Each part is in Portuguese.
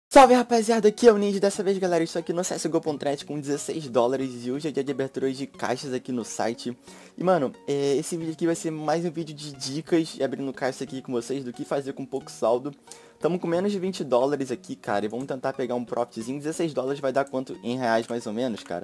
Salve rapaziada, aqui é o Ninja. Dessa vez galera, estou aqui no CSGO.net com 16 dólares e hoje é dia de abertura de caixas aqui no site. E mano, esse vídeo aqui vai ser mais um vídeo de dicas e abrindo caixa aqui com vocês do que fazer com pouco saldo. Tamo com menos de 20 dólares aqui, cara, e vamos tentar pegar um profitzinho. 16 dólares vai dar quanto em reais mais ou menos, cara?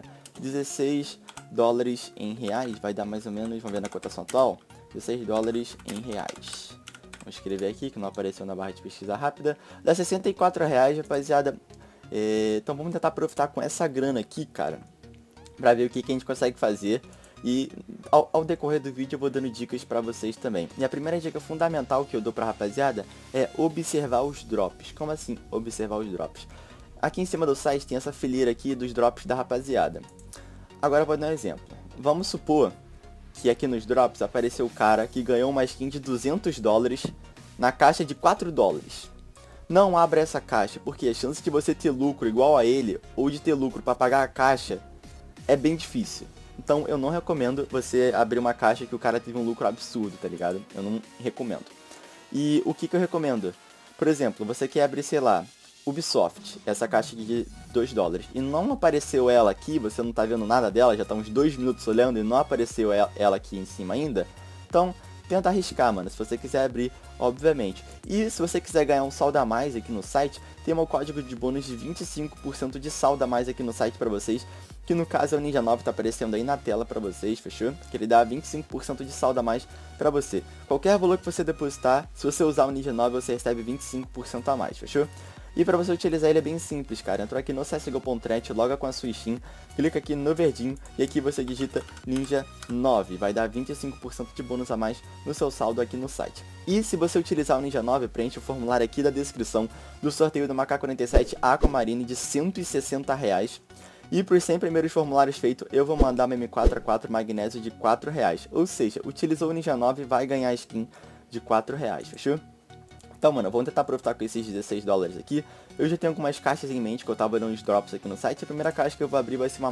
16 dólares em reais vai dar mais ou menos, vamos ver na cotação atual, 16 dólares em reais. Vamos escrever aqui, que não apareceu na barra de pesquisa rápida. Dá 64 reais, rapaziada. Então vamos tentar aproveitar com essa grana aqui, cara, pra ver o que a gente consegue fazer. E ao decorrer do vídeo eu vou dando dicas pra vocês também. E a primeira dica fundamental que eu dou pra rapaziada é observar os drops. Como assim observar os drops? Aqui em cima do site tem essa fileira aqui dos drops da rapaziada. Agora eu vou dar um exemplo. Vamos supor que aqui nos drops apareceu o cara que ganhou uma skin de 200 dólares na caixa de 4 dólares. Não abra essa caixa, porque a chance de você ter lucro igual a ele, ou de ter lucro para pagar a caixa, é bem difícil. Então eu não recomendo você abrir uma caixa que o cara teve um lucro absurdo, tá ligado? Eu não recomendo. E o que eu recomendo? Por exemplo, você quer abrir, sei lá, Ubisoft, essa caixa de 2 dólares, e não apareceu ela aqui, você não tá vendo nada dela, já tá uns 2 minutos olhando e não apareceu ela aqui em cima ainda, então tenta arriscar, mano, se você quiser abrir, obviamente. E se você quiser ganhar um saldo a mais aqui no site, tem um código de bônus de 25% de saldo a mais aqui no site pra vocês, que no caso é o Ninja 9, tá aparecendo aí na tela pra vocês, fechou? Que ele dá 25% de saldo a mais pra você. Qualquer valor que você depositar, se você usar o Ninja 9, você recebe 25% a mais, fechou? E para você utilizar ele é bem simples, cara. Entrou aqui no CSGO.net, loga com a sua Steam, clica aqui no verdinho e aqui você digita Ninja 9. Vai dar 25% de bônus a mais no seu saldo aqui no site. E se você utilizar o Ninja 9, preenche o formulário aqui da descrição do sorteio do MK47 Aquamarine de 160 reais. E por 100 primeiros formulários feitos, eu vou mandar uma M4A4 Magnésio de 4 reais. Ou seja, utilizou o Ninja 9 vai ganhar skin de 4 reais, fechou? Então, mano, vamos tentar aproveitar com esses 16 dólares aqui. Eu já tenho algumas caixas em mente que eu tava dando uns drops aqui no site. A primeira caixa que eu vou abrir vai ser uma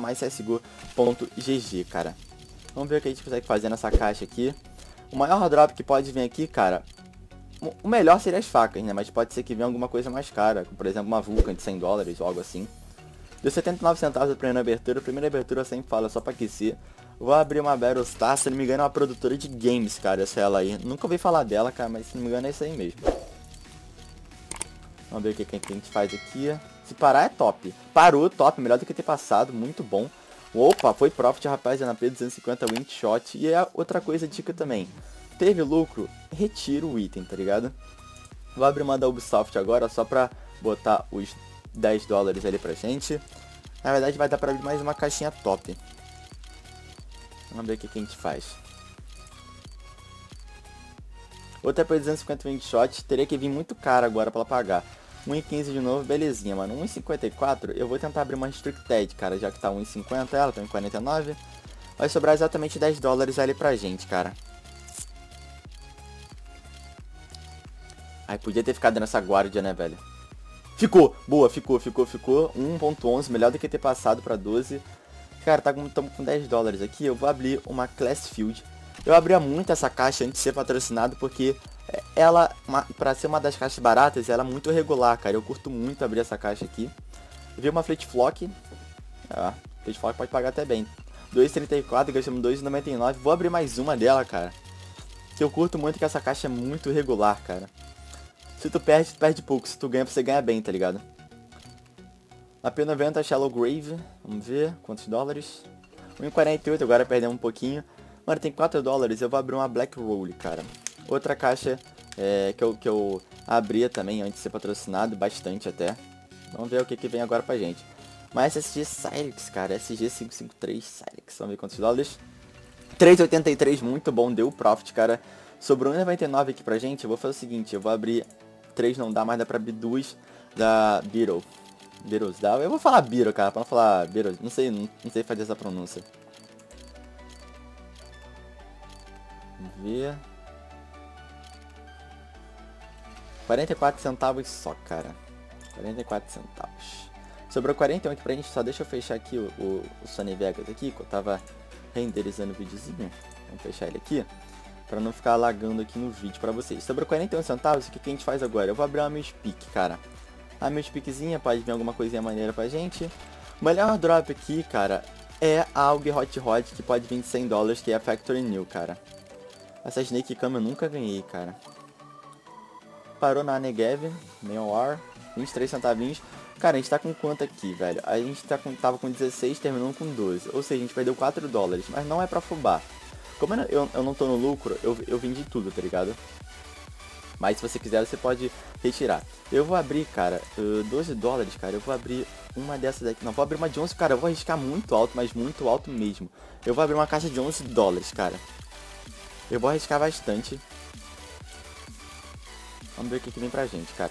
MyCSGO.gg, cara. Vamos ver o que a gente consegue fazer nessa caixa aqui. O maior drop que pode vir aqui, cara, o melhor seria as facas, né? Mas pode ser que venha alguma coisa mais cara, como por exemplo uma Vulcan de 100 dólares ou algo assim. Deu 79 centavos a primeira abertura. A primeira abertura eu sempre falo, é só pra aquecer. Vou abrir uma Battlestar, se não me engano é uma produtora de games, cara, essa ela aí. Nunca ouvi falar dela, cara, mas se não me engano é isso aí mesmo. Vamos ver o que a gente faz aqui. Se parar é top. Parou, top. Melhor do que ter passado. Muito bom. Opa, foi profit, rapaz. É na P250 Wing Shot. E é outra coisa, dica também. Teve lucro? Retira o item, tá ligado? Vou abrir uma da Ubisoft agora, só pra botar os 10 dólares ali pra gente. Na verdade vai dar pra abrir mais uma caixinha top. Vamos ver o que a gente faz. Outra P250 Wing Shot. Teria que vir muito caro agora pra ela pagar. 1,15 de novo, belezinha, mano. 1,54, eu vou tentar abrir uma Restricted, cara, já que tá 1,50, ela tá em 49. Vai sobrar exatamente 10 dólares ali pra gente, cara. Ai, podia ter ficado nessa guarda, né, velho? Ficou! Boa, ficou. 1,11, melhor do que ter passado pra 12. Cara, tamo com 10 dólares aqui, eu vou abrir uma Class Field. Eu abria muito essa caixa antes de ser patrocinado, porque ela, pra ser uma das caixas baratas, ela é muito regular, cara. Eu curto muito abrir essa caixa aqui. Vi uma Fleet Flock. Fleet Flock pode pagar até bem. 2,34, gastamos 2,99. Vou abrir mais uma dela, cara. Que eu curto muito, que essa caixa é muito regular, cara. Se tu perde pouco. Se tu ganha, você ganha bem, tá ligado? Na P90, Shallow Grave. Vamos ver quantos dólares. 1,48, agora perdemos um pouquinho. Mano, tem 4 dólares. Eu vou abrir uma Black Roll, cara. Outra caixa que eu abria também antes de ser patrocinado, bastante até. Vamos ver o que vem agora pra gente. Uma SSG Cylix, cara, SG553 Cylix. Vamos ver quantos dólares. 3,83, muito bom, deu profit, cara. Sobrou 1,99 aqui pra gente. Eu vou fazer o seguinte, eu vou abrir 3, não dá, mas dá pra abrir 2 da Beetle. Beetles dá. Eu vou falar Beetle, cara, pra não falar Beetle. Não sei fazer essa pronúncia. Vamos ver. 44 centavos só, cara. 44 centavos. Sobrou 41 aqui pra gente. Só deixa eu fechar aqui o Sony Vegas aqui, que eu tava renderizando o videozinho. Vamos fechar ele aqui, pra não ficar lagando aqui no vídeo pra vocês. Sobrou 41 centavos, o que a gente faz agora? Eu vou abrir uma Speak, cara. A minha piquezinha, pode vir alguma coisinha maneira pra gente. O melhor drop aqui, cara, é a AUG Hot Rod, que pode vir de $100, que é a Factory New, cara. Essa Snake Cam eu nunca ganhei, cara. Parou na Negev, Neon War, 23 centavinhos. Cara, a gente tá com quanto aqui, velho? A gente tava com 16, terminando com 12. Ou seja, a gente perdeu $4, mas não é pra afobar. Como eu não tô no lucro, eu vendi tudo, tá ligado? Mas se você quiser, você pode retirar. Eu vou abrir, cara, $12, cara. Eu vou abrir uma dessas aqui. Não, vou abrir uma de 11, cara. Eu vou arriscar muito alto, mas muito alto mesmo. Eu vou abrir uma caixa de $11, cara. Eu vou arriscar bastante. Vamos ver o que vem pra gente, cara.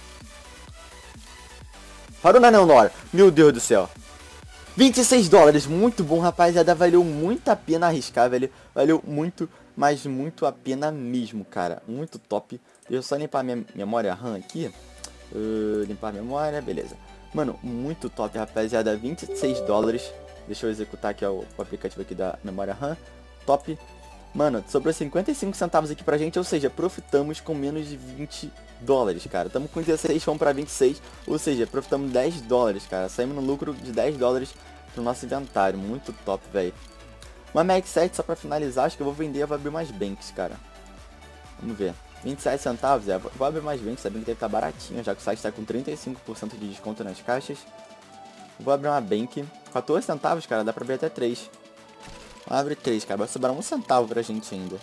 Parou na Neonor. Meu Deus do céu. $26. Muito bom, rapaziada. Valeu muito a pena arriscar, velho. Valeu muito, mas muito a pena mesmo, cara. Muito top. Deixa eu só limpar minha memória RAM aqui. Limpar a memória, beleza. Mano, muito top, rapaziada. $26. Deixa eu executar aqui ó, o aplicativo aqui da memória RAM. Top. Mano, sobrou 55 centavos aqui pra gente, ou seja, profitamos com menos de $20, cara. Tamo com 16, vamos pra 26, ou seja, profitamos $10, cara. Saímos no lucro de $10 pro nosso inventário, muito top, velho. Uma Max 7 só pra finalizar, acho que eu vou vender e vou abrir mais banks, cara. Vamos ver. 27 centavos, vou abrir mais banks, sabendo que deve estar baratinho, já que o site tá com 35% de desconto nas caixas. Vou abrir uma bank, 14 centavos, cara, dá pra abrir até 3. Abre 3, cara. Vai sobrar 1 centavo pra gente ainda.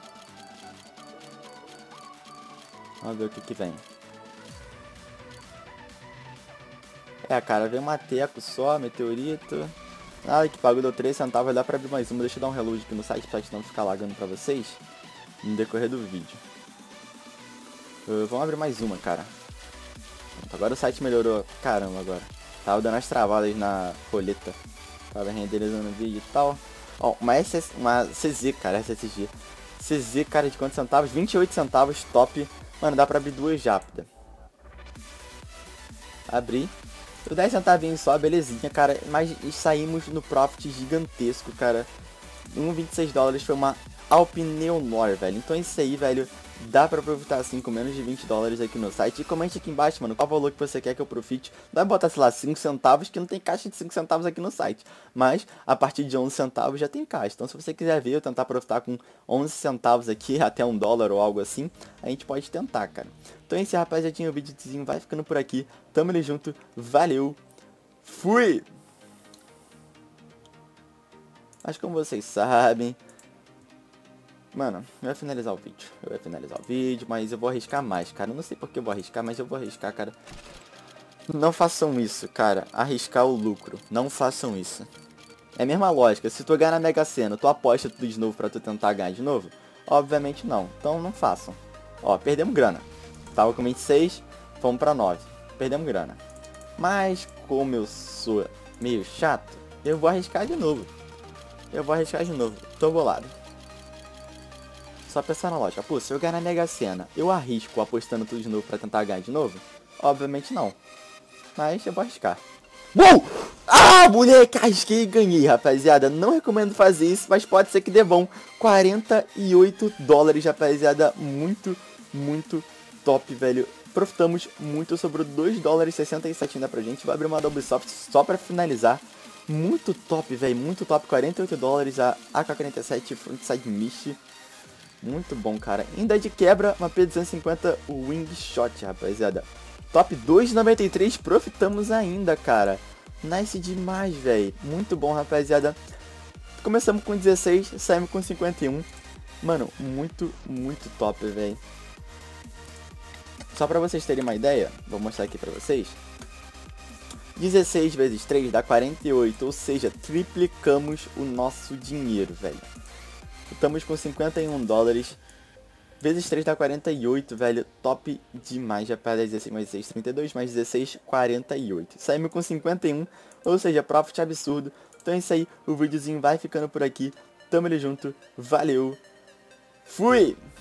Vamos ver o que vem. Cara, vem uma teco só, meteorito. Nada que pagou, deu 3 centavos, vai dar pra abrir mais uma. Deixa eu dar um reload aqui no site pra não ficar lagando pra vocês no decorrer do vídeo. Vamos abrir mais uma, cara. Pronto, agora o site melhorou. Caramba, agora. Tava dando as travadas na roleta. Tava renderizando o vídeo e tal. Ó, uma CZ, cara, SSG. CZ, cara, de quantos centavos? 28 centavos, top. Mano, dá pra abrir duas rápidas. Abri. Por 10 centavinhos só, belezinha, cara. Mas saímos no profit gigantesco, cara. $26 foi uma Alpine Neonor, velho. Então é isso aí, velho. Dá pra aproveitar assim com menos de $20 aqui no site. E comente aqui embaixo, mano, qual valor que você quer que eu profite. Vai botar, sei lá, 5 centavos, que não tem caixa de 5 centavos aqui no site. Mas a partir de 11 centavos já tem caixa. Então se você quiser ver eu tentar profitar com 11 centavos aqui, até $1 ou algo assim, a gente pode tentar, cara. Então é isso, rapaziadinha, o videozinho vai ficando por aqui. Tamo ali junto, valeu, fui! Mas como vocês sabem... Mano, eu vou finalizar o vídeo. Mas eu vou arriscar mais, cara. Eu não sei porque eu vou arriscar, mas eu vou arriscar, cara. Não façam isso, cara. Arriscar o lucro. Não façam isso. É a mesma lógica. Se tu ganhar na Mega Sena, tu aposta tudo de novo pra tu tentar ganhar de novo? Obviamente não. Então não façam. Ó, perdemos grana. Tava com 26, fomos pra 9. Perdemos grana. Mas como eu sou meio chato, eu vou arriscar de novo. Tô bolado. Só pensar na lógica, pô, se eu ganhar na Mega Sena, eu arrisco apostando tudo de novo pra tentar ganhar de novo? Obviamente não. Mas eu vou arriscar. Uou! Ah, moleque, arrisquei e ganhei, rapaziada. Não recomendo fazer isso, mas pode ser que dê bom. $48, rapaziada. Muito, muito top, velho. Profitamos muito, sobrou $2,67 ainda pra gente. Vou abrir uma da Ubisoft só pra finalizar. Muito top, velho, muito top. $48 a AK-47 Frontside Mist. Muito bom, cara. Ainda de quebra, uma P250 Wingshot, rapaziada. Top 2,93, profitamos ainda, cara. Nice demais, velho. Muito bom, rapaziada. Começamos com 16, saímos com 51. Mano, muito, muito top, velho. Só pra vocês terem uma ideia, vou mostrar aqui pra vocês. 16 vezes 3 dá 48, ou seja, triplicamos o nosso dinheiro, velho. Estamos com $51, vezes 3 dá 48, velho, top demais, já para 16 mais 6, 32, mais 16, 48. Saímos com 51, ou seja, profit absurdo. Então é isso aí, o videozinho vai ficando por aqui, tamo ali junto, valeu, fui!